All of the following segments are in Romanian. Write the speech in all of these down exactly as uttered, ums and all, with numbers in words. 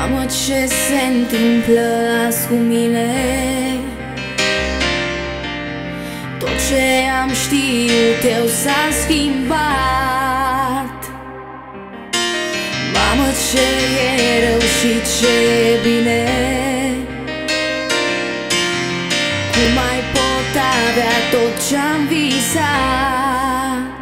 Mamă, ce se întâmplă azi cu mine? Tot ce am știut eu s-a schimbat. Mamă, ce e rău și ce e bine. Cum mai pot avea tot ce-am visat?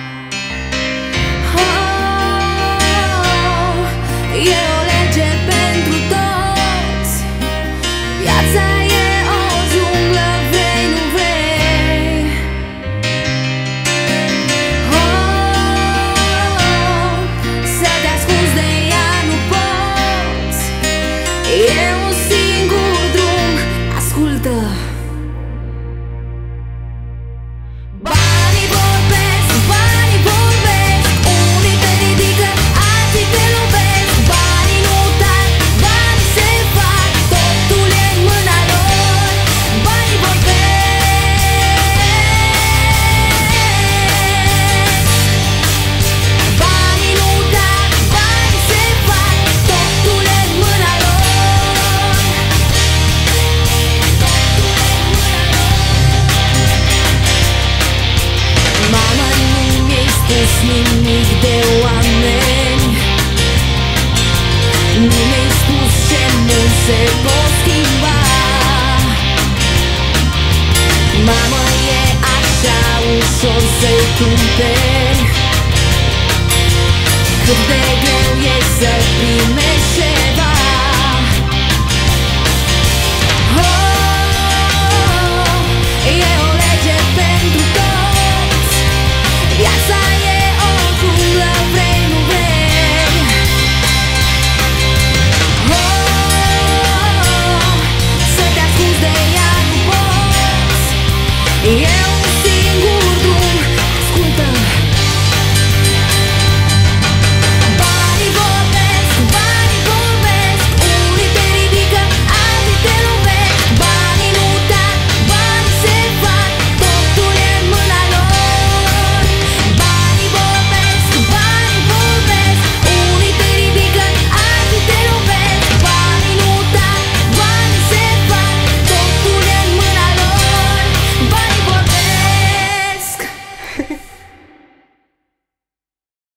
Oh, e o lege pentru toți. Viața e o junglă, vrei, nu vrei. Oh, să te ascunzi de ea nu poți. E un singur drum, ascultă. Banii vorbesc, banii vorbesc. Unii te ridică, alții te lovesc. Banii nu tac, banii se fac. Totul e în mâna lor. Banii vorbesc. Banii nu tac, banii se fac. Totul e în mâna lor. Mama, nu mi-ai spus nimic de oameni. Nu mi-ai spus ce nu se pot schimba. Mama, e așa ușor să-i cumperi. Cât de greu e să primești.